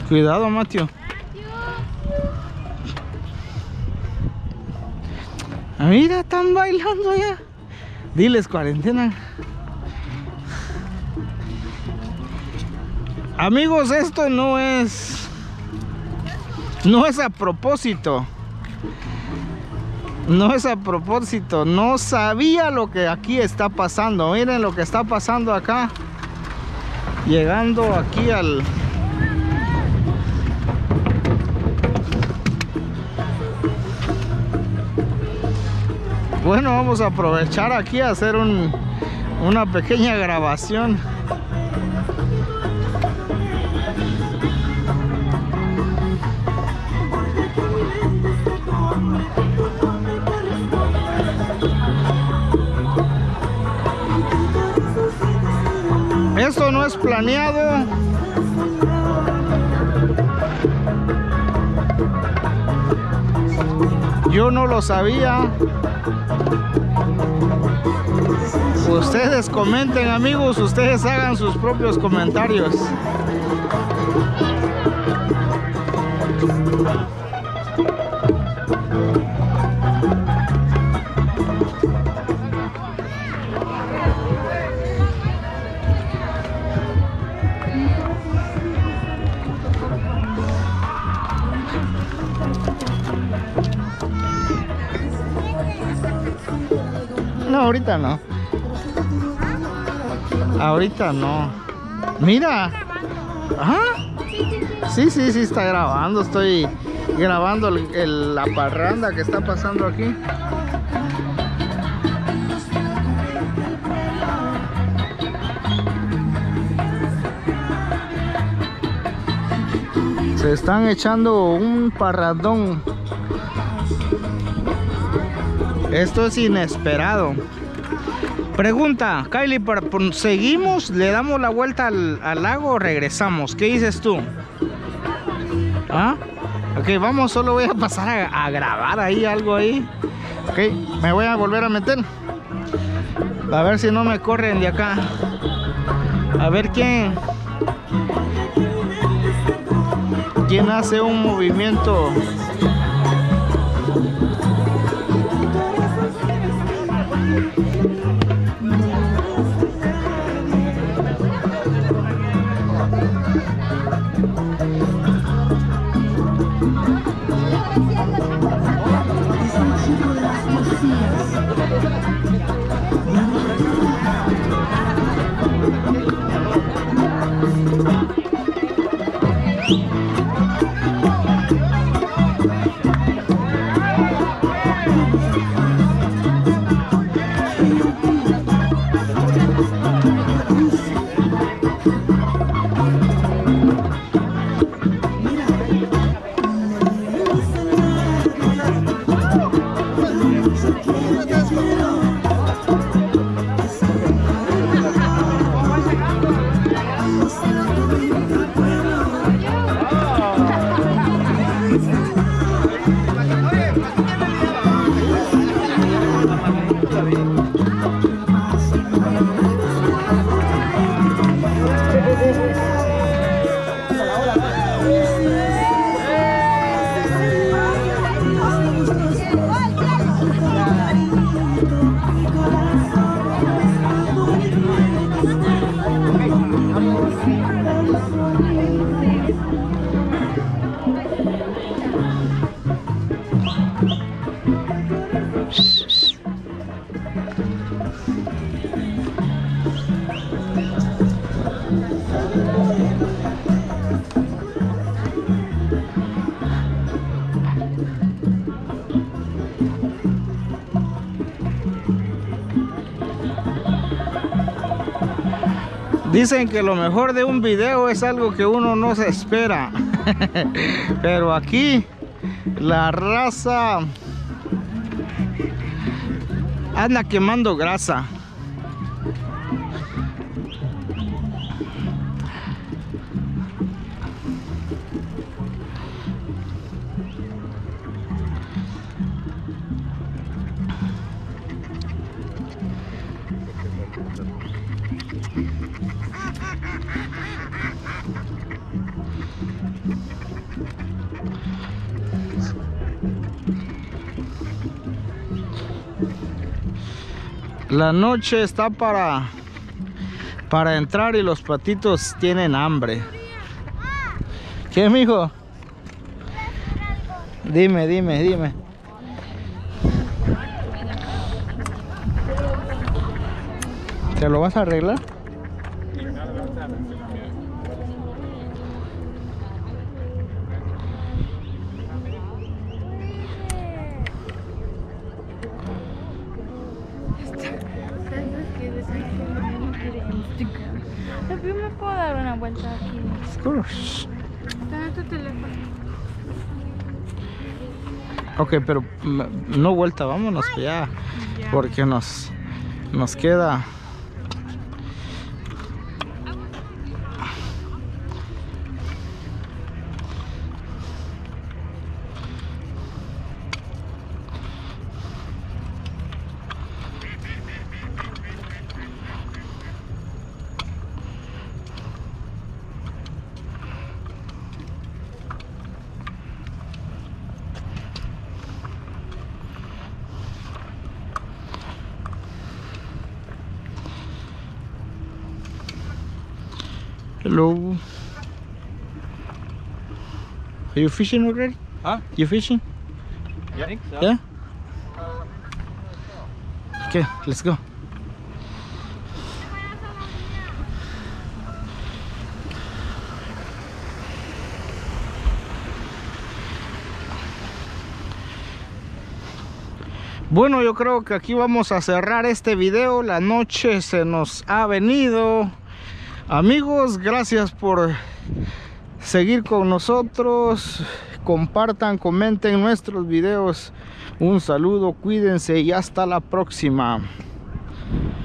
Cuidado, Mateo. Mira, están bailando allá. Diles cuarentena. Amigos, esto no es a propósito. No es a propósito. No sabía lo que aquí está pasando. Miren lo que está pasando acá. Llegando aquí al... Bueno, vamos a aprovechar aquí a hacer una pequeña grabación. Esto no es planeado. Yo no lo sabía. Ustedes comenten, amigos, ustedes hagan sus propios comentarios. No, ahorita no. Ahorita no. Mira. Ajá. Sí, está grabando. Estoy grabando la parranda que está pasando aquí. Se están echando un parrandón. Esto es inesperado. Pregunta, Kylie, ¿seguimos? ¿Le damos la vuelta al lago o regresamos? ¿Qué dices tú? ¿Ah? Ok, vamos, solo voy a pasar a grabar ahí algo ahí. Ok, me voy a volver a meter. A ver si no me corren de acá. A ver quién hace un movimiento. Dicen que lo mejor de un video es algo que uno no se espera. Pero aquí la raza anda quemando grasa. La noche está para entrar y los patitos tienen hambre. ¿Qué, mijo? Dime. ¿Te lo vas a arreglar? Yo me puedo dar una vuelta aquí. Of course. Dame tu teléfono. Ok, pero no vuelta, vámonos ya. Porque nos queda. Hello. Are you fishing already? Huh? You fishing? I think so. Yeah? Okay, let's go. Bueno, yo creo que aquí vamos a cerrar este video. La noche se nos ha venido. Amigos, gracias por seguir con nosotros. Compartan, comenten nuestros videos. Un saludo, cuídense y hasta la próxima.